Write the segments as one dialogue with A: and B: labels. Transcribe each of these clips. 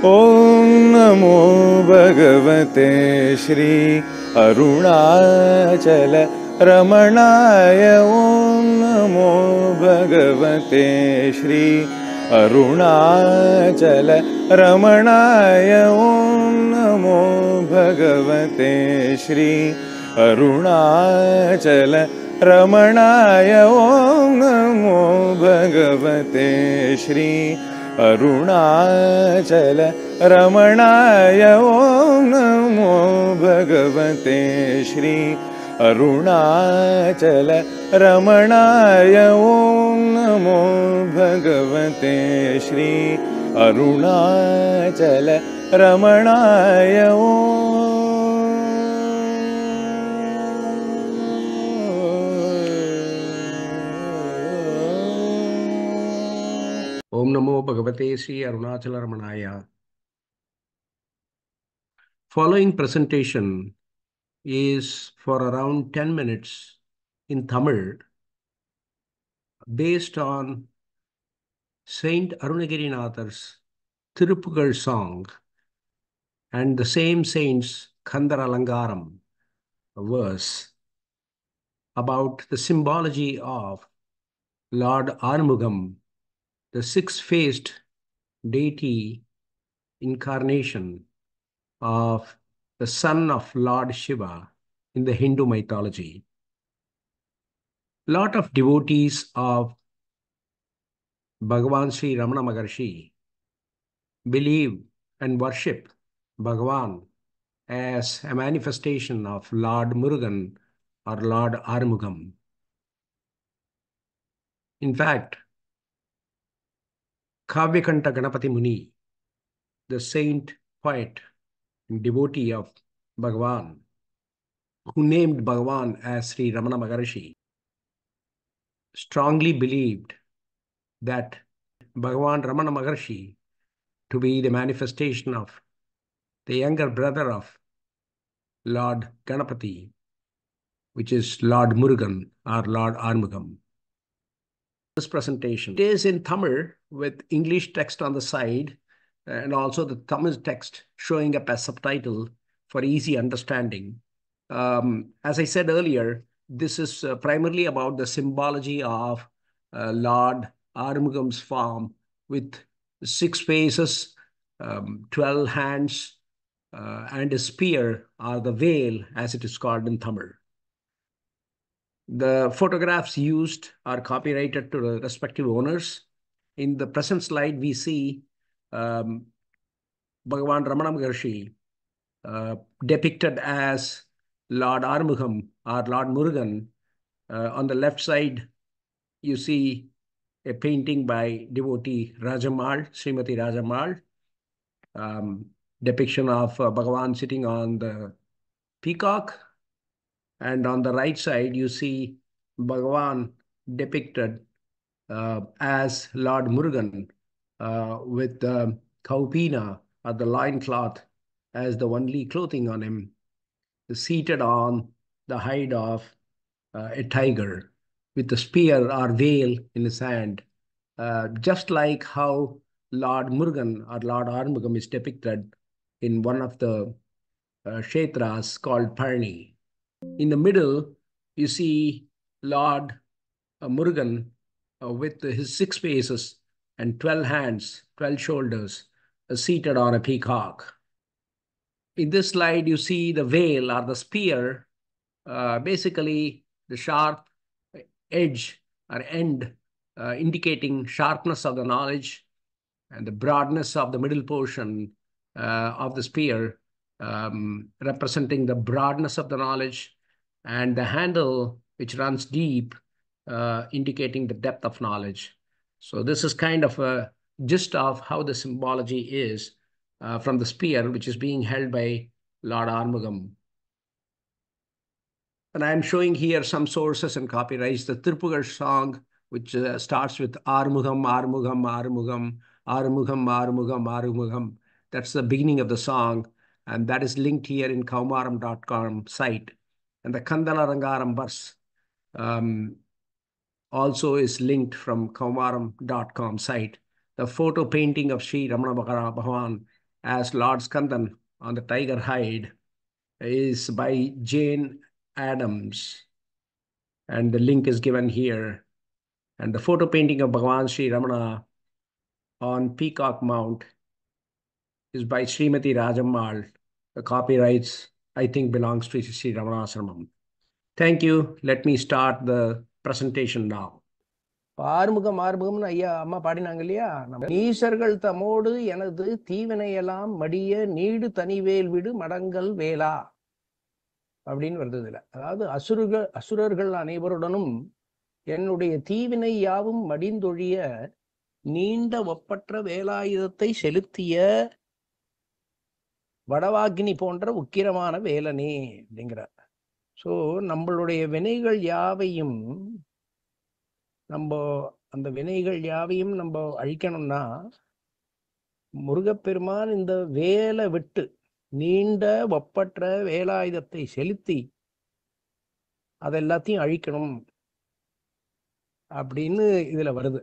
A: ॐ नमो भगवते श्री अरुणाचल रमणाय। ॐ नमो भगवते श्री अरुणाचल रमणाय। ॐ नमो भगवते श्री अरुणाचल रमणाय। ॐ नमो भगवते श्री अरुणाचल रमणाय। ॐ नमो भगवते श्री अरुणाचल रमणाय। ॐ नमो भगवते Shri Arunachal रमणाय।
B: Om Namo Bhagavate Sri Arunachala Ramanaya. Following presentation is for around 10 minutes in Tamil based on Saint Arunagirinathar's Tirupugal song and the same saint's Kandaralangaram verse about the symbology of Lord Armugam, the six-faced deity incarnation of the son of Lord Shiva in the Hindu mythology. Lot of devotees of Bhagavan Sri Ramana Maharshi believe and worship Bhagavan as a manifestation of Lord Murugan or Lord Armugam. In fact, Kavyakanta Ganapati Muni, the saint, poet, and devotee of Bhagavan, who named Bhagavan as Sri Ramana Maharshi, strongly believed that Bhagavan Ramana Maharshi to be the manifestation of the younger brother of Lord Ganapati, which is Lord Murugan or Lord Armugam. This presentation it is in Tamil with English text on the side and also the Tamil text showing up as subtitle for easy understanding. As I said earlier, this is primarily about the symbology of Lord Armugam's form with 6 faces, 12 hands, and a spear or the veil as it is called in Tamil. The photographs used are copyrighted to the respective owners. In the present slide, we see Bhagavan Ramana Maharshi depicted as Lord Armugam or Lord Murugan. On the left side, you see a painting by devotee Rajamal, Srimati Rajamal, depiction of Bhagavan sitting on the peacock. And on the right side, you see Bhagavan depicted as Lord Murugan with the kaupina or the loincloth as the only clothing on him, seated on the hide of a tiger with a spear or veil in his hand, just like how Lord Murugan or Lord Armugam is depicted in one of the kshetras called Parni. In the middle, you see Lord Murugan with his 6 faces and 12 hands, 12 shoulders, seated on a peacock. In this slide, you see the veil or the spear, basically the sharp edge or end indicating sharpness of the knowledge, and the broadness of the middle portion of the spear representing the broadness of the knowledge, and the handle which runs deep indicating the depth of knowledge. So this is kind of a gist of how the symbology is from the spear which is being held by Lord Armugam. And I'm showing here some sources and copyrights. The Tirupugal song, which starts with Armugam, Armugam, Armugam, Armugam, Armugam, Armugam. That's the beginning of the song. And that is linked here in kaumaram.com site. And the Kandalarangaram verse also is linked from kaumaram.com site. The photo painting of Sri Ramana Bhagavan as Lord Skandan on the tiger hide is by Jane Addams, and the link is given here. And the photo painting of Bhagavan Sri Ramana on Peacock Mount is by Srimati Rajammal. The copyrights, I think, belongs to Sri Ramanasramam. Thank you. Let me start the presentation now.
C: Arumugam ஆறுமுகம்னு ஐயா அம்மா பாடினாங்க இல்லையா, நீசர்கள் தமோடு எனது தீவினையெல்லாம் மடிய need Thanivel விடு மடங்கல் வேளா அப்படின்னு வருது இதுல. அதாவது அசுரர்கள் அனைவருடனும் என்னுடைய தீவினை யாவும் மடிந்தொழிய நீண்ட ஒப்பற்ற வேலாயுதத்தை செலுத்திய வடவாகினி போன்ற உக்கிரமான வேலனே அப்படிங்கிறார். ஸோ நம்மளுடைய வினைகள் யாவையும் அந்த வினைகள் யாவையும் நம்ம அழிக்கணும்னா முருகப்பெருமான் இந்த வேலை விட்டு நீண்ட ஒப்பற்ற வேலாயுதத்தை செலுத்தி அதெல்லாத்தையும் அழிக்கணும் அப்படின்னு இதுல வருது.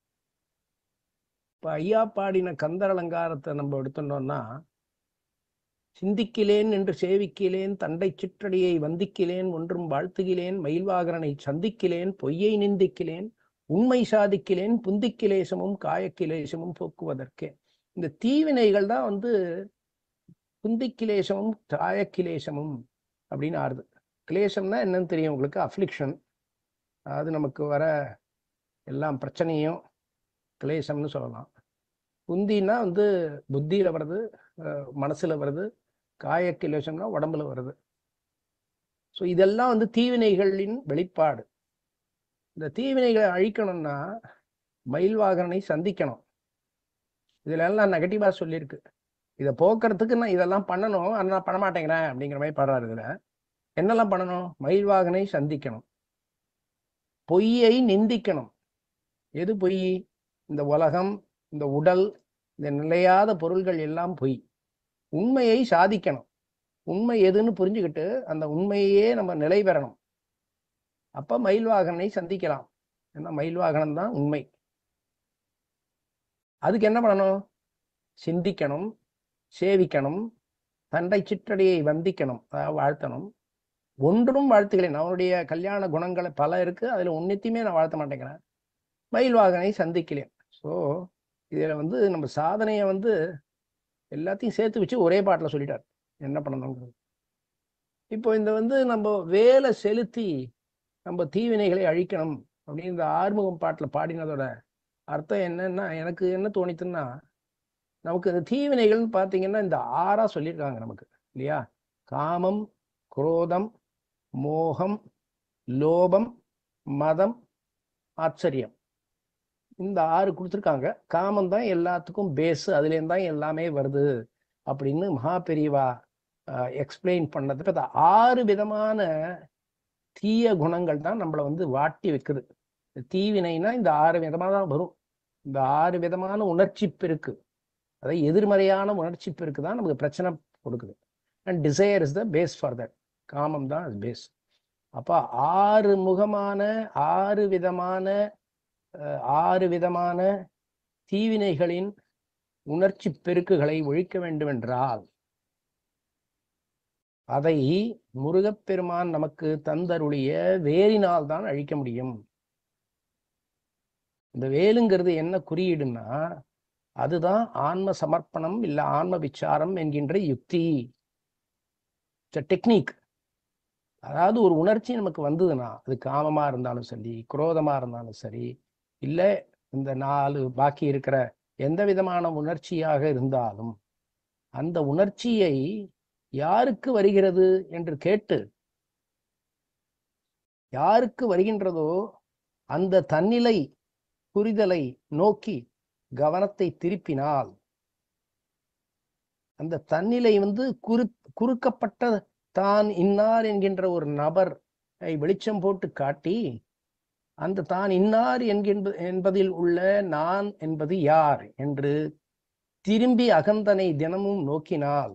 C: இப்ப ஐயா பாடின கந்தர் அலங்காரத்தை நம்ம எடுத்துட்டோம்னா, சிந்திக்கிலேன் என்று சேவிக்கிலேன் தண்டை சிற்றடியை வந்திக்கிலேன் ஒன்றும் வாழ்த்துகிலேன் மயில்வாகரனை சந்திக்கிலேன் பொய்யை நிந்திக்கிலேன் உண்மை சாதிக்கிலேன் புந்திக்கிலேசமும் காயக்கிலேசமும் போக்குவதற்கே. இந்த தீவினைகள் தான் புந்திக்கிலேசமும் காயக்கிலேசமும் அப்படின்னு ஆறுது. கிளேசம்னா என்னன்னு தெரியும் உங்களுக்கு? அஃப்ளிக்ஷன், அதாவது நமக்கு வர எல்லாம் பிரச்சனையும் கிளேசம்னு சொல்லலாம். புந்தினா புத்தியில வருது, மனசுல வருது. காயக்கிலேசம்னா உடம்புல வருது. ஸோ இதெல்லாம் தீவினைகளின் வெளிப்பாடு. இந்த தீவினைகளை அழிக்கணும்னா மயில்வாகரனை சந்திக்கணும். இதுல எல்லாம் நெகட்டிவா சொல்லியிருக்கு. இதை போக்குறதுக்கு நான் இதெல்லாம் பண்ணணும், ஆனால் நான் பண்ண மாட்டேங்கிறேன் அப்படிங்கிற மாதிரி பாடுறாரு. இதுல என்னெல்லாம் பண்ணணும்? மயில்வாகனை சந்திக்கணும், பொய்யை நிந்திக்கணும். எது பொய்? இந்த உலகம், இந்த உடல், இந்த நிலையாத பொருள்கள் எல்லாம் பொய். உண்மையை சாதிக்கணும். உண்மை எதுன்னு புரிஞ்சுக்கிட்டு அந்த உண்மையே நம்ம நிலை பெறணும். அப்ப மயில்வாகனை சந்திக்கலாம். ஏன்னா மயில்வாகனம் தான் உண்மை. அதுக்கு என்ன பண்ணணும்? சிந்திக்கணும், சேவிக்கணும், தண்டை சிற்றடியை வந்திக்கணும், அதாவது வாழ்த்தணும். ஒன்றும் வாழ்த்துக்கிறேன். அவனுடைய கல்யாண குணங்களை பல இருக்கு, அதுல ஒன்னையுமே நான் வாழ்த்த மாட்டேங்கிறேன். மயில்வாகனை சந்திக்கலேன். ஸோ இதுல நம்ம சாதனையை எல்லாத்தையும் சேர்த்து வச்சு ஒரே பாட்டில் சொல்லிட்டார் என்ன பண்ணணுங்கிறது. இப்போ இந்த நம்ம வேலை செலுத்தி நம்ம தீவினைகளை அழிக்கணும் அப்படின்னு இந்த ஆறுமுகம் பாட்டில் பாடினதோட அர்த்தம் என்னன்னா, எனக்கு என்ன தோணித்துன்னா, நமக்கு இந்த தீவினைகள்னு பார்த்தீங்கன்னா இந்த 6ஆ சொல்லியிருக்காங்க நமக்கு இல்லையா? காமம், குரோதம், மோகம், லோபம், மதம், ஆச்சரியம். இந்த 6 கொடுத்துருக்காங்க. காமம் தான் எல்லாத்துக்கும் பேஸ், அதுலேருந்து தான் எல்லாமே வருது அப்படின்னு மகா பெரியவா எக்ஸ்பிளைன் பண்ணது. இப்போ 6 விதமான தீய குணங்கள் தான் நம்மளை வாட்டி வைக்குது. தீவினைனா இந்த 6 விதமாக தான் வரும். இந்த 6 விதமான உணர்ச்சி பெருக்கு, அதாவது எதிர்மறையான உணர்ச்சி பெருக்கு தான் நமக்கு பிரச்சனை கொடுக்குது. And desire is the base for that. காமம் தான் பேஸ். அப்போ 6 முகமான 6 விதமான தீவினைகளின் உணர்ச்சி பெருக்குகளை ஒழிக்க வேண்டுமென்றால் அதை முருகப்பெருமான் நமக்கு தந்தருளிய வேலினால் தான் அழிக்க முடியும். இந்த வேலுங்கிறது என்ன குறியீடுன்னா, அதுதான் ஆன்ம சமர்ப்பணம் இல்ல ஆன்ம விசாரம் என்கின்ற யுக்தி, டெக்னிக். அதாவது ஒரு உணர்ச்சி நமக்கு வந்ததுன்னா, அது காமமா இருந்தாலும் சரி, குரோதமா இருந்தாலும் சரி, இல்ல இந்த 4 பாக்கி இருக்கிற எந்த விதமான உணர்ச்சியாக இருந்தாலும், அந்த உணர்ச்சியை யாருக்கு வருகிறது என்று கேட்டு, யாருக்கு வருகின்றதோ அந்த தன்னிலை புரிதலை நோக்கி கவனத்தை திருப்பினால், அந்த தன்னிலை குறுக்கப்பட்ட தான் இன்னார் என்கின்ற ஒரு நபர் வெளிச்சம் போட்டு காட்டி, அந்த தான் இன்னார் என்பதில் உள்ள நான் என்பது யார் என்று திரும்பி அகந்தனை தினமும் நோக்கினால்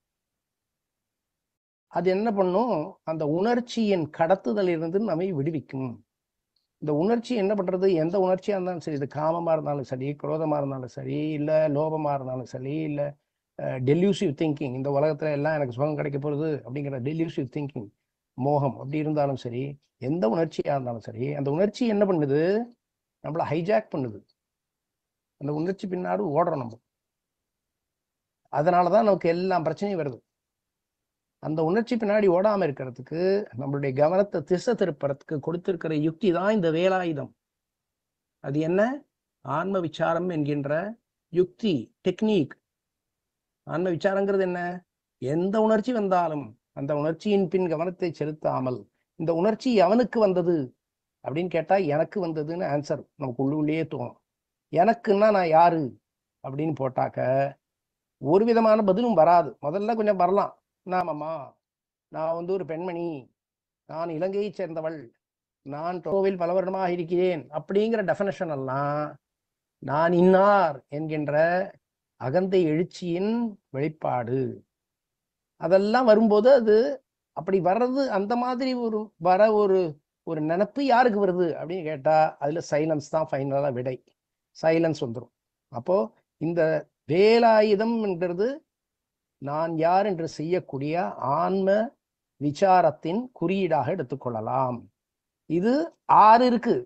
C: அது என்ன பண்ணும்? அந்த உணர்ச்சியின் கடத்துதலிலிருந்து நம்மை விடுவிக்கும். இந்த உணர்ச்சி என்ன பண்றது? எந்த உணர்ச்சியா இருந்தாலும் சரி, இது காமமா இருந்தாலும் சரி, குரோதமா இருந்தாலும் சரி, இல்ல லோபமா இருந்தாலும் சரி, இல்ல டெல்யூசிவ் திங்கிங், இந்த உலகத்துல எல்லாம் எனக்கு சுகம் கிடைக்க போகிறது அப்படிங்கிற டெல்யூசிவ் திங்கிங், மோகம் அப்படி இருந்தாலும் சரி, எந்த உணர்ச்சியா இருந்தாலும் சரி, அந்த உணர்ச்சி என்ன பண்ணுது, நம்மளை ஹைஜாக் பண்ணுது. அந்த உணர்ச்சி பின்னாடி ஓடுறோம் நம்ம. அதனாலதான் நமக்கு எல்லாம் பிரச்சனையும் வருது. அந்த உணர்ச்சி பின்னாடி ஓடாம இருக்கிறதுக்கு, நம்மளுடைய கவனத்தை திசை திருப்பறதுக்கு கொடுத்திருக்கிற யுக்தி தான் இந்த வேலாயுதம். அது என்ன? ஆன்ம விசாரம் என்கின்ற யுக்தி, டெக்னிக். ஆன்ம விசாரங்கிறது என்ன? எந்த உணர்ச்சி வந்தாலும் அந்த உணர்ச்சியின் பின் கவனத்தை செலுத்தாமல், இந்த உணர்ச்சி எவனுக்கு வந்தது அப்படின்னு கேட்டா எனக்கு வந்ததுன்னு ஆன்சர் நமக்கு உள்ளே தோணும். எனக்குன்னா நான் யாரு அப்படின்னு போட்டாக்க ஒரு விதமான பதிலும் வராது. முதல்ல கொஞ்சம் வரலாம், நாமம்மா நான் ஒரு பெண்மணி, நான் இலங்கையை சேர்ந்தவள், நான் டோவில் பல வருடமாக இருக்கிறேன் அப்படிங்கிற டெஃபினேஷன் எல்லாம் நான் இன்னார் என்கின்ற அகந்தை எழுச்சியின் வெளிப்பாடு. அதெல்லாம் வரும்போது அது அப்படி வர்றது, அந்த மாதிரி ஒரு நினைப்பு யாருக்கு வருது அப்படின்னு கேட்டா அதுல சைலன்ஸ் தான் ஃபைனலா விடை. சைலன்ஸ் வந்துடும். அப்போ இந்த வேலாயுதம் என்கிறது நான் யார் என்று செய்யக்கூடிய ஆன்ம விசாரத்தின் குறியீடாக எடுத்துக்கொள்ளலாம். இது 6 இருக்கு.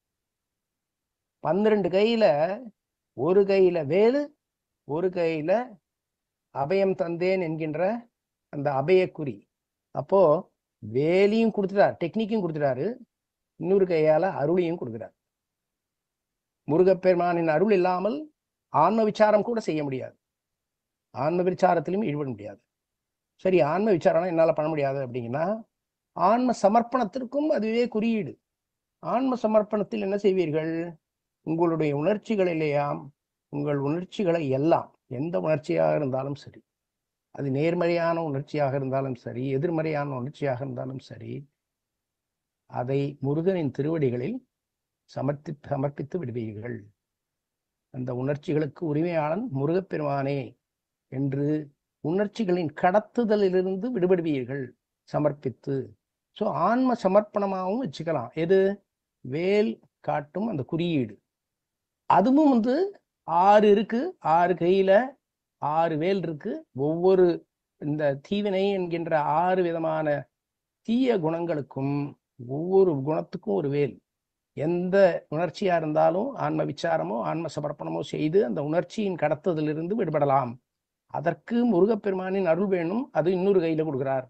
C: 12 கையில, ஒரு கையில வேலு, ஒரு கையில அபயம் தந்தேன் என்கின்ற அந்த அபயக்குறி. அப்போ வேலையும் கொடுத்துட்டார், டெக்னிக்கும் கொடுத்துட்டாரு, இன்னொரு கையால அருளையும் கொடுக்குறார். முருகப்பெருமானின் அருள் இல்லாமல் ஆன்ம விசாரம் கூட செய்ய முடியாது, ஆன்ம விசாரத்திலும் ஈடுபட முடியாது. சரி, ஆன்ம விசாரம் என்னால பண்ண முடியாது அப்படிங்கன்னா, ஆன்ம சமர்ப்பணத்திற்கும் அதுவே குறியீடு. ஆன்ம சமர்ப்பணத்தில் என்ன செய்வீர்கள்? உங்களுடைய உணர்ச்சிகளிலேயாம், உங்கள் உணர்ச்சிகளை எல்லாம், எந்த உணர்ச்சியாக இருந்தாலும் சரி, அது நேர்மறையான உணர்ச்சியாக இருந்தாலும் சரி, எதிர்மறையான உணர்ச்சியாக இருந்தாலும் சரி, அதை முருகனின் திருவடிகளில் சமர்ப்பித்து விடுவீர்கள். அந்த உணர்ச்சிகளுக்கு உரிமையாளன் முருகப்பெருமானே என்று உணர்ச்சிகளின் கடத்துதலிலிருந்து விடுபடுவீர்கள் சமர்ப்பித்து. ஸோ ஆன்ம சமர்ப்பணமாகவும் வச்சுக்கலாம். எது? வேல் காட்டும் அந்த குறியீடு. அதுவும் 6 இருக்கு, 6 கையில 6 வேல் இருக்கு. ஒவ்வொரு இந்த தீவினை என்கின்ற 6 விதமான தீய குணங்களுக்கும் ஒவ்வொரு குணத்துக்கும் ஒரு வேல். எந்த உணர்ச்சியா இருந்தாலும் ஆன்ம விசாரமோ ஆன்ம சமர்ப்பணமோ செய்து அந்த உணர்ச்சியின் கடத்துதலிருந்து விடுபடலாம். அதற்கு முருகப்பெருமானின் அருள் வேணும், அது இன்னொரு கையில கொடுக்கிறார்.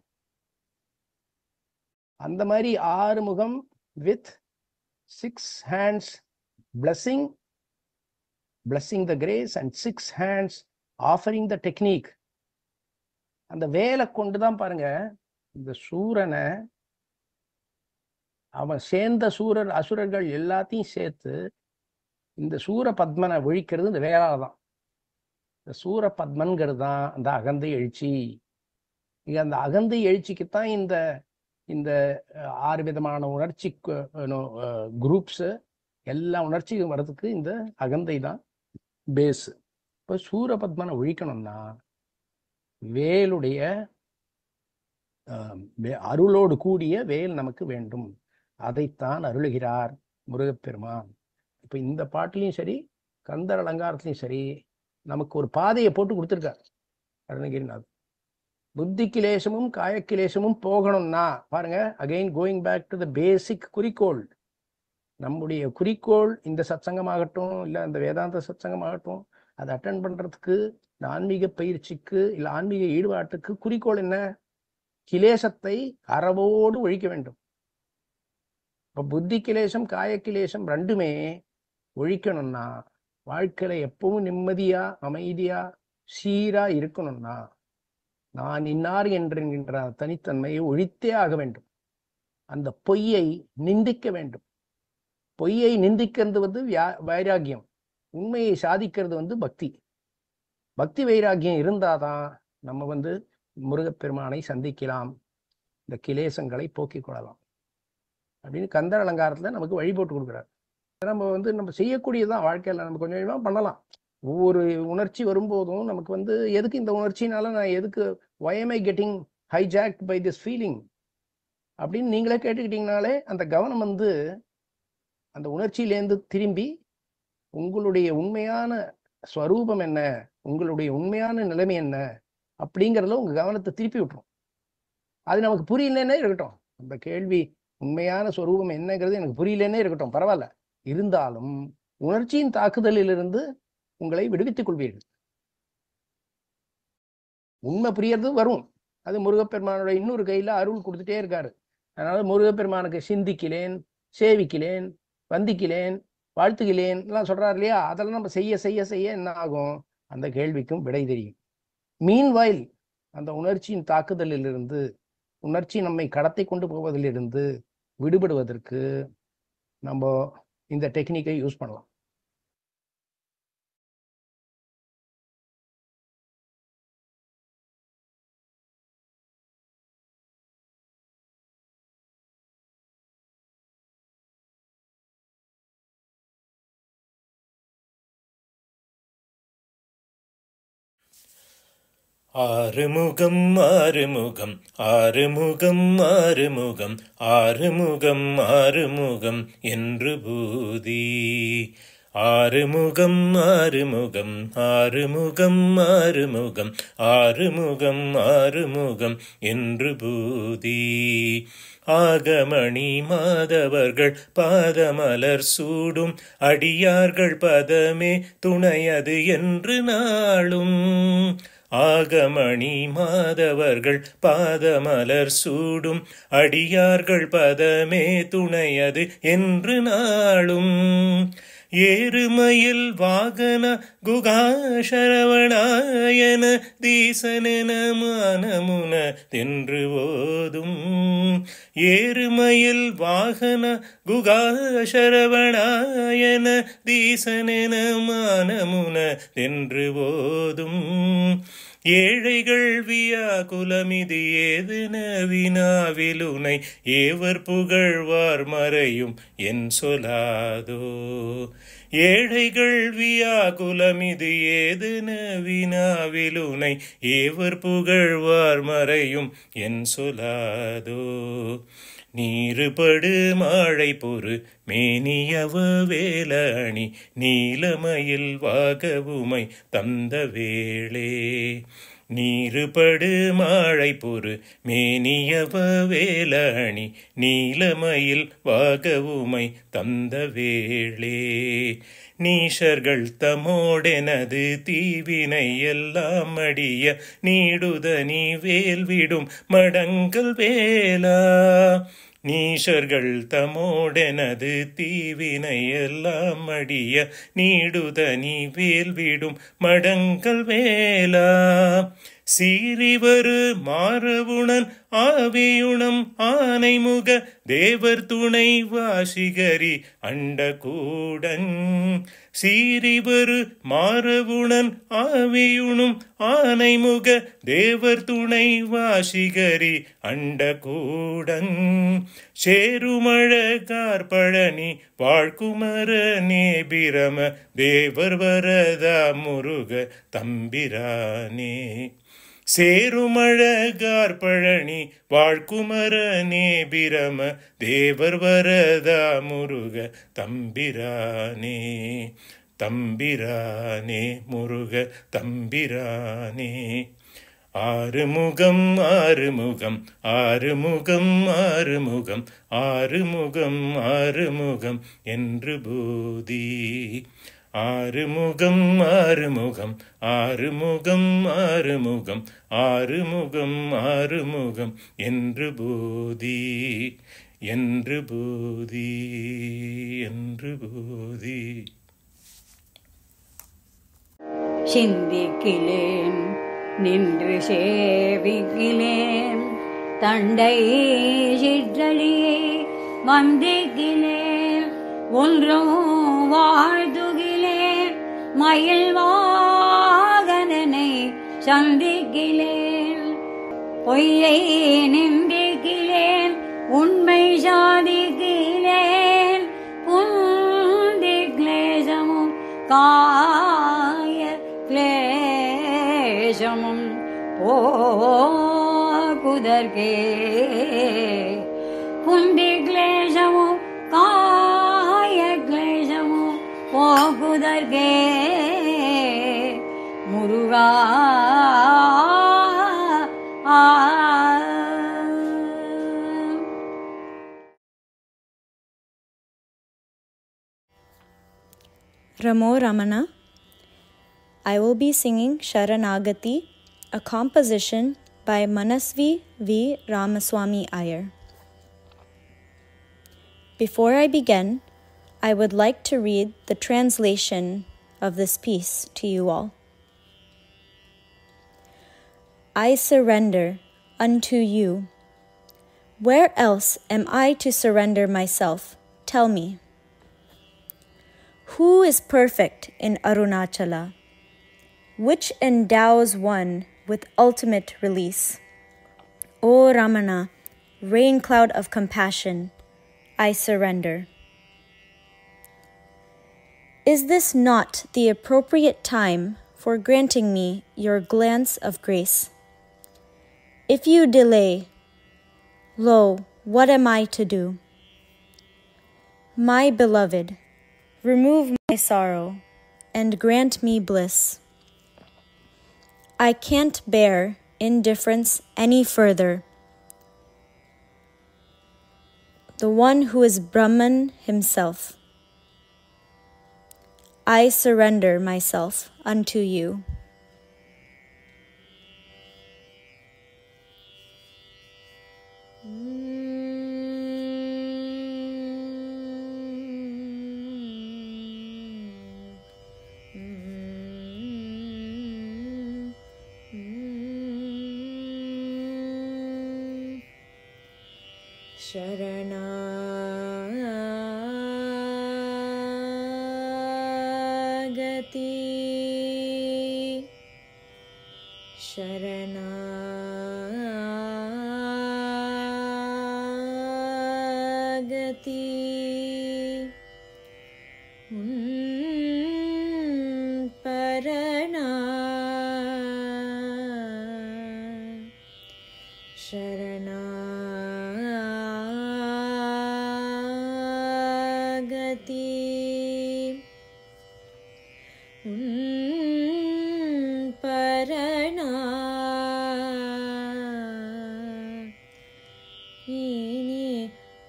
C: அந்த மாதிரி 6 முகம் with 6 hands blessing the grace and 6 hands offering the technique. அந்த வேலை கொண்டுதான் பாருங்க, இந்த சூரனை, அவன் சேர்ந்த அசுரர்கள் எல்லாத்தையும் சேர்த்து இந்த சூர பத்மனை ஒழிக்கிறது இந்த வேளால தான். இந்த சூர பத்மன்கிறது தான் அந்த அகந்தை எழுச்சி. இங்க அந்த அகந்தை எழுச்சிக்குத்தான் இந்த இந்த 6 விதமான உணர்ச்சி குரூப்ஸ், எல்லா உணர்ச்சியும் வர்றதுக்கு இந்த அகந்தை தான் பேஸ். இப்போ சூரபத்மனை ஒழிக்கணும்னா வேலுடைய அருளோடு கூடிய வேல் நமக்கு வேண்டும். அதைத்தான் அருளுகிறார் முருகப்பெருமான். இப்போ இந்த பாட்டிலையும் சரி, கந்தர் அலங்காரத்திலையும் சரி, நமக்கு ஒரு பாதையை போட்டு கொடுத்துருக்கார் அருணகிரிநாத். புத்தி கிலேசமும் காயக்கிலேசமும் போகணும்னா பாருங்க, again going back to the basic குறிக்கோள். நம்முடைய குறிக்கோள் இந்த சத்சங்கமாகட்டும், இல்லை அந்த வேதாந்த சத்சங்கமாகட்டும், அதை அட்டன் பண்றதுக்கு, இந்த ஆன்மீக பயிற்சிக்கு, இல்லை ஆன்மீக ஈடுபாட்டுக்கு குறிக்கோள் என்ன? கிலேசத்தை அறவோடு ஒழிக்க வேண்டும். இப்போ புத்தி கிலேசம் காயக்கிலேசம் ரெண்டுமே ஒழிக்கணும்னா, வாழ்க்கையில எப்பவும் நிம்மதியா அமைதியா சீரா இருக்கணும்னா, நான் இன்னார் என்கின்ற தனித்தன்மையை ஒழித்தே ஆக வேண்டும். அந்த பொய்யை நிந்திக்க வேண்டும். பொய்யை நிந்திக்கிறது வைராகியம், உண்மையை சாதிக்கிறது பக்தி. பக்தி வைராகியம் இருந்தாதான் நம்ம முருகப்பெருமானை சந்திக்கலாம், இந்த கிலேசங்களை போக்கிக் கொள்ளலாம் அப்படின்னு கந்தர் அலங்காரத்துல நமக்கு வழி போட்டு கொடுக்குறாரு. நம்ம நம்ம செய்யக்கூடியதான் வாழ்க்கையில நம்ம கொஞ்சம் கொஞ்சமா பண்ணலாம். ஒவ்வொரு உணர்ச்சி வரும்போதும் நமக்கு எதுக்கு இந்த உணர்ச்சினால நான் எதுக்கு why am I getting hijacked by this feeling அப்படின்னு நீங்களே கேட்டுக்கிட்டீங்கனாலே அந்த கவனம் அந்த உணர்ச்சியிலேருந்து திரும்பி உங்களுடைய உண்மையான ஸ்வரூபம் என்ன, உங்களுடைய உண்மையான நிலைமை என்ன அப்படிங்கிறதுல உங்க கவனத்தை திருப்பி விட்டுரும். அது நமக்கு புரியலன்னே இருக்கட்டும், அந்த கேள்வி உண்மையான சொரூபம் என்னங்கிறது எனக்கு புரியலன்னே இருக்கட்டும், பரவாயில்ல. இருந்தாலும் உணர்ச்சியின் தாக்குதலிலிருந்து உங்களை விடுவித்துக் கொள்வீர்கள். உண்மை புரியறது வரும். அது முருகப்பெருமானோட இன்னொரு கையில அருள் கொடுத்துட்டே இருக்காரு. அதனால முருகப்பெருமானுக்கு சிந்திக்கிறேன், சேவிக்கிறேன், வந்திக்கிறேன், வாழ்த்துகிறேன் எல்லாம் சொல்றாரு இல்லையா? அதெல்லாம் நம்ம செய்ய செய்ய செய்ய என்ன ஆகும்? அந்த கேள்விக்கும் விடை தெரியும். மீன்வாயில் அந்த உணர்ச்சியின் தாக்குதலிலிருந்து, உணர்ச்சி நம்மை கடத்தி கொண்டு போவதிலிருந்து விடுபடுவதற்கு நம்ம இந்த டெக்னிக்கை யூஸ் பண்ணலாம்.
A: ஆறுமுகம் ஆறுமுகம் ஆறுமுகம் ஆறுமுகம் ஆறுமுகம் ஆறுமுகம் என்று பூதி. ஆறுமுகம் ஆறுமுகம் ஆறுமுகம் ஆறுமுகம் ஆறுமுகம் ஆறுமுகம் என்று பூதி. ஆகமணி மாதவர்கள் பாதமலர் சூடும் அடியார்கள் பதமே துணையது என்று நாளும். ஆகமணி மாதவர்கள் பாதமலர் சூடும் அடியார்கள் பதமே துணையது என்று நாளும். ஏறுமயில் வாகன குகாசரவணாயன தீசனென மானமுன தென்று ஓதும். ஏறுமயில் வாகன குகாசரவணாயன தீசனென மானமுன தென்று ஓதும். ஏழைகள் வியாகுலமிது ஏதுன வினாவிலுனை ஏவர் புகழ்வார் மறையும் என் சொலாதோ. ஏழைகள் வியாகுலமிது ஏதுன வினாவிலுனை ஏவர் புகழ்வார் மறையும் என் சொலாதோ. நீருபடு மாழை பொறு மேனியவ வேல அணி நீலமயில் வாகவுமை தந்த வேளே. நீருபடு மாழை பொறு மேனியவ வேல அணி நீலமயில் வாகவுமை தந்த வேளே. நீஷர்கள் தமோடெனது தீவினை எல்லாம் அடிய நீடுதனி வேல்விடும் மடங்கள் வேலா. நீஷர்கள் தமோடெனது தீவினை எல்லாம் அடிய நீடுதனி வேல்விடும் மடங்கள் வேலா. சீரிவரு மாறவுணன் ஆவியுணம் ஆனைமுக தேவர் துணை வாசிகரி அண்டகூடன். சீரிவரு மாறவுணன் ஆவியுணும் ஆனைமுக தேவர் துணை வாசிகரி அண்டகூடன். சேருமழகார் பழனி வாழ்குமர நேபிரம தேவர் வரதா முருக தம்பிரானே. சேருமழகார் பழனி வாழ்குமர நேபிரம தேவர் வரதா முருக தம்பிரானே. தம்பிரானே முருக தம்பிரானே. ஆறுமுகம் ஆறுமுகம் ஆறுமுகம் ஆறுமுகம் ஆறுமுகம் ஆறுமுகம் என்று பூதி. ஆறுமுகம் ஆறுமுகம் ஆறுமுகம் ஆறுமுகம் ஆறுமுகம் ஆறுமுகம் என்று பூதி. என்று பூதி என்று பூதி.
D: சிந்திக்கிலேன் நின்று சேவிக்கிலேன் தண்டை சிற்றடியை வந்திக்கிலேன் ஒன்றும் வாழ்த்துகிலேன் மயில் வாகனனை சந்திக்கிலேன். பொய்யை நிந்திக்கிலேன் உண்மை சாதிக்கிலேன் புந்தி கிளேசமும் காய கிளேசமும் போகுதற்கே. புந்தி கிளேசமும் காய கிளேசமும் போகுதற்கே முரு
E: Ramo Ramana. I will be singing Sharanagati, a composition by Manasvi V. Ramaswamy Iyer. Before I begin, I would like to read the translation of this piece to you all. I surrender unto you. Where else am I to surrender myself? Tell me. Who is perfect in Arunachala? Which endows one with ultimate release? O Ramana, rain cloud of compassion, I surrender. Is this not the appropriate time for granting me your glance of grace? If you delay, lo, what am I to do? My beloved, remove my sorrow and grant me bliss. I can't bear indifference any further. The one who is Brahman himself. I surrender myself unto you. Sharanagati, Sharanagati, Parana, Sharanagati, Parana, ini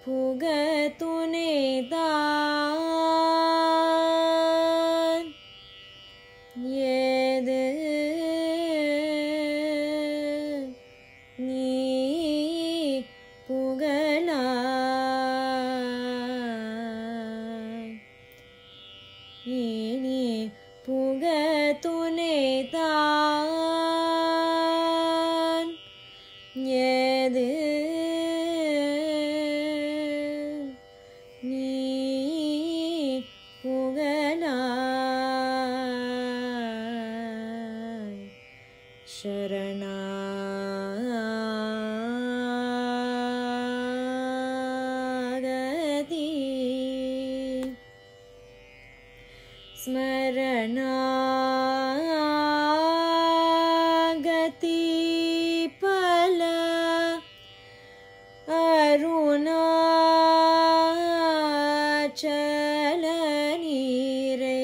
E: pugatunedaan yede ni pugala ini pugatunedaan yede ni pugala Sharanagati, Smaranagati pala Arunachalani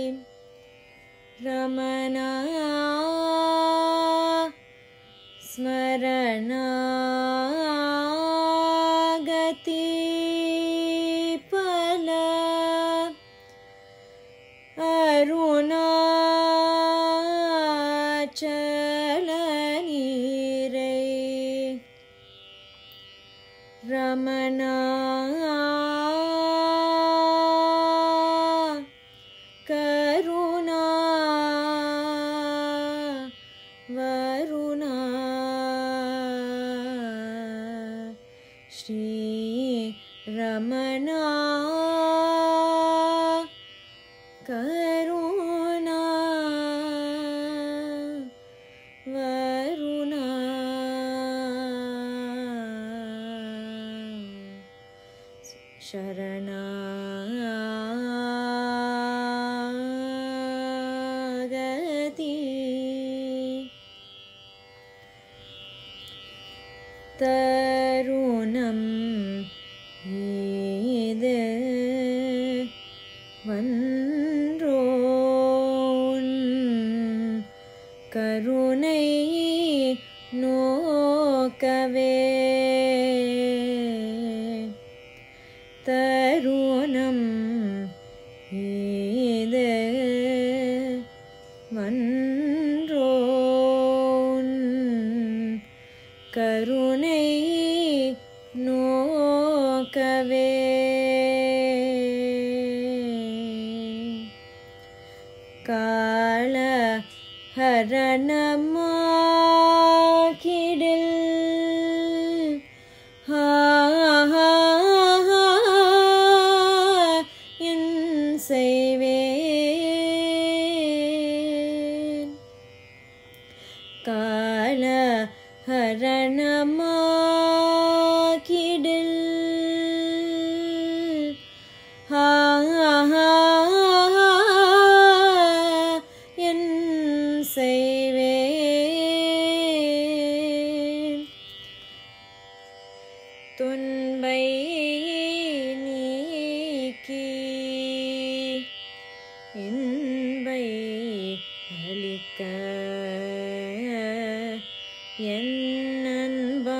E: Ramana Smaranagati pala Arunachalani Ramana Karuna Varuna Shri Ramana Karuna Varuna Sharanagati, Tarunam ide vanron கருணை நோக்கவே தருணம் இது மன்றோன் கருணை நோக்கவே கால ஹரணமாக்கிடில் என் செய்வேன் கால ஹரணமாக்கிடில் என் செய்வேன் துன்பை நீக்கி இன்பை அளிக்க என் அன்பா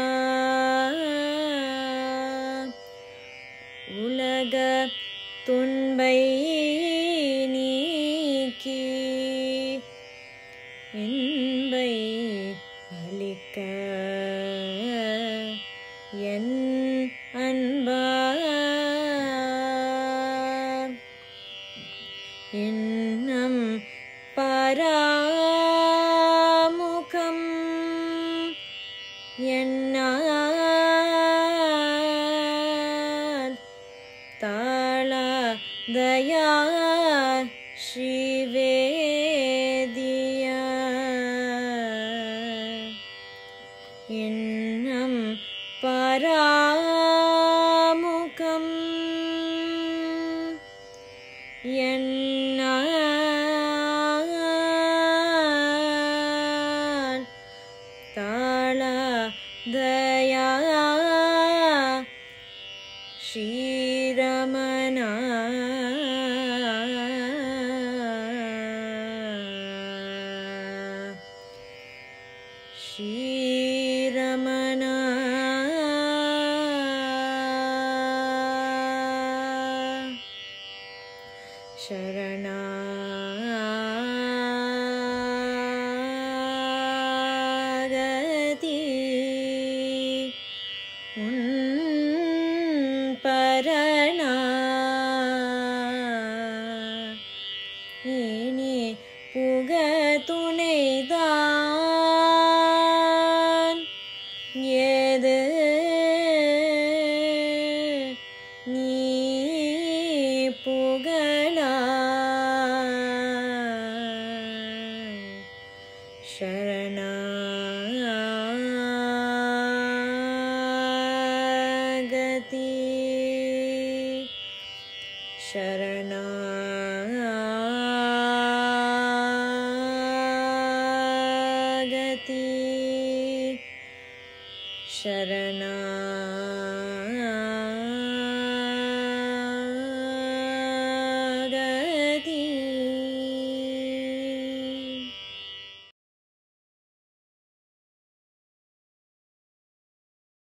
E: உலக துன்பை நீக்கி இன்பை அளிக்க என் அன்பா இன்னம் பராமுகம் என்னால் தாளதயா ஸ்ரீவேதியா இன்னம் பராமுகம் என்னால் தாளதயா ஸ்ரீரமணா ஸ்ரீரமணா சரணாகதி பரணா இனி புக துணைதான் ஏது நீ புகழாய் சரணாகதி சரணா